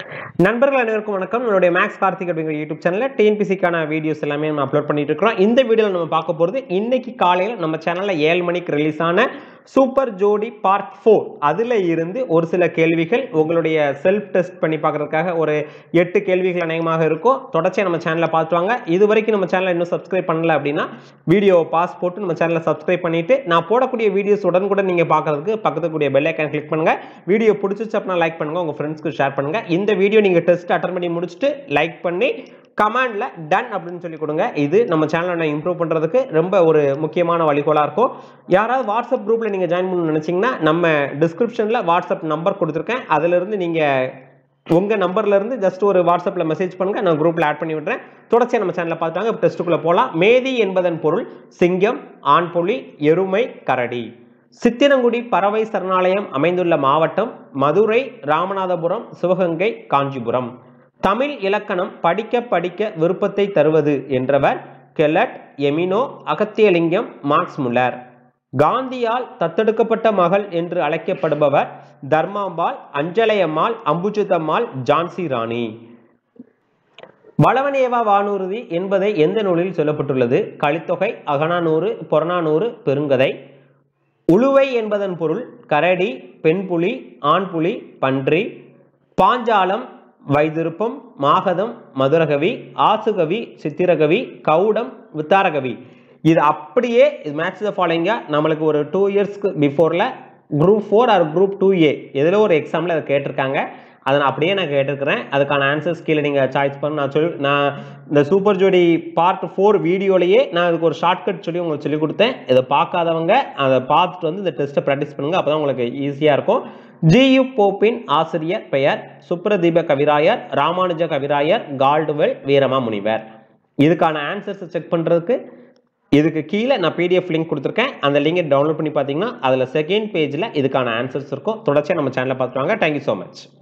நண்பர்கள் அனைவருக்கும் வணக்கம். நம்மளுடைய மேக்ஸ் கார்த்திக் அப்படிங்கிற யூடியூப் சேனல்ல டிஎன்பிசிக்கான வீடியோஸ் எல்லாமே நம்ம அப்லோட் பண்ணிட்டு இருக்கோம். இந்த வீடியோல நம்ம பார்க்க போறது இன்னைக்கு காலையில நம்ம சேனல்ல 7 மணிக்கு ரிலீஸ் ஆன சூப்பர் ஜோடி பார்ட் 4. அதுல இருந்து ஒரு சில கேள்விகள் உங்களுடைய செல்ஃப் டெஸ்ட் பண்ணி பார்க்கறதுக்காக ஒரு 8 கேள்விகள் அநேகமாக இருக்கும். தொடர்ச்சியா நம்ம சேனலை பார்த்துவாங்க. இது வரைக்கும் நம்ம சேனலை இன்னும் சப்ஸ்கிரைப் பண்ணல அப்படின்னா வீடியோவை பாஸ் போட்டு நம்ம சேனலை சப்ஸ்கிரைப் பண்ணிட்டு நான் போடக்கூடிய வீடியோஸ் உடனுக்குடன் நீங்க பார்க்கறதுக்கு பக்கத்துல கூடிய பெல் ஐகான் கிளிக் பண்ணுங்க. வீடியோ பிடிச்சிச்சு அப்படின்னா லைக் பண்ணுங்க, உங்க ஃப்ரெண்ட்ஸ்க்கு ஷேர் பண்ணுங்க. இந்த வீடியோ நீங்க டெஸ்ட் அட்டெண்ட் பண்ணி முடிச்சுட்டு லைக் பண்ணி கமெண்ட்ல டன் அப்படின்னு சொல்லி கொடுங்க. இது நம்ம சேனலை இம்ப்ரூவ் பண்றதுக்கு ரொம்ப ஒரு முக்கியமான வழிகோலா இருக்கும். யாராவது வாட்ஸ்அப் குரூப்ல நீங்க ஜாயின் பண்ணணும்னு நினைச்சீங்கன்னா நம்ம டிஸ்கிரிப்ஷன்ல வாட்ஸ்அப் நம்பர் கொடுத்துருக்கேன். அதுல இருந்து நீங்க உங்க நம்பர்ல இருந்து ஜஸ்ட் ஒரு வாட்ஸ்அப்ல மெசேஜ் பண்ணுங்க, நான் குரூப்ல ஆட் பண்ணி விடுறேன். தொடர்ச்சியா நம்ம சேனலை பார்த்தாங்க. டெஸ்ட்டுக்குள்ள போலாம். மேதி என்பதன் பொருள் சிங்கம், ஆண் புலி, எருமை, கரடி. சித்திரங்குடி பறவை சரணாலயம் அமைந்துள்ள மாவட்டம் மதுரை, ராமநாதபுரம், சிவகங்கை, காஞ்சிபுரம். தமிழ் இலக்கணம் படிக்க படிக்க விருப்பத்தை தருவது என்றவர் கெல்லட், எமினோ, அகத்தியலிங்கம், மார்க்ஸ் முல்லர். காந்தியால் தத்தெடுக்கப்பட்ட மகள் என்று அழைக்கப்படுபவர் தர்மாம்பாள், அஞ்சலையம்மாள், அம்புஜிதம்மாள், ஜான்சி ராணி. வளவனேவா வானூர்தி என்பதை எந்த நூலில் சொல்லப்பட்டுள்ளது? கலித்தொகை, அகநானூறு, புறநானூறு, பெருங்கதை. உளுவை என்பதன் பொருள் கரடி, பெண் புலி, ஆண் புலி, பன்றி. பாஞ்சாலம், வைத்திருப்பம், மாகதம், மதுரகவி, ஆசுகவி, சித்திரகவி, கவுடம், வித்தாரகவி. இது அப்படியே மேட்ச் த ஃபாலோயிங்கா நம்மளுக்கு ஒரு 2 இயர்ஸ்க்கு பிஃபோர்ல குரூப் 4 ஆர் குரூப் 2A எதில் ஒரு எக்ஸாமில் அதை கேட்டிருக்காங்க. அதை நான் அப்படியே நான் கேட்டிருக்கிறேன். அதுக்கான ஆன்சர்ஸ் கீழே நீங்கள் சாய்ஸ் பண்ண நான் இந்த சூப்பர் ஜோடி பார்ட் 4 வீடியோலேயே நான் அதுக்கு ஒரு ஷார்ட்கட் சொல்லி உங்களுக்கு சொல்லிக் கொடுத்தேன். இதை பார்க்காதவங்க அதை பார்த்துட்டு வந்து இந்த டெஸ்ட்டை ப்ராக்டிஸ் பண்ணுங்கள். அப்போ தான் உங்களுக்கு ஈஸியாக இருக்கும். ஜி.யு. போப்பின் ஆசிரியர் பெயர் சுப்ரதீப கவிராயர், ராமானுஜ கவிராயர், கால்டுவெல், வீரமா முனிவர். இதுக்கான ஆன்சர்ஸை செக் பண்ணுறதுக்கு இதுக்கு கீழே நான் பிடிஎஃப் லிங்க் கொடுத்துருக்கேன். அந்த லிங்கை டவுன்லோட் பண்ணி பார்த்தீங்கன்னா அதில் செகண்ட் பேஜில் இதுக்கான ஆன்சர்ஸ் இருக்கும். தொடர்ச்சியாக நம்ம சேனலை பார்த்துருவாங்க. Thank you so much.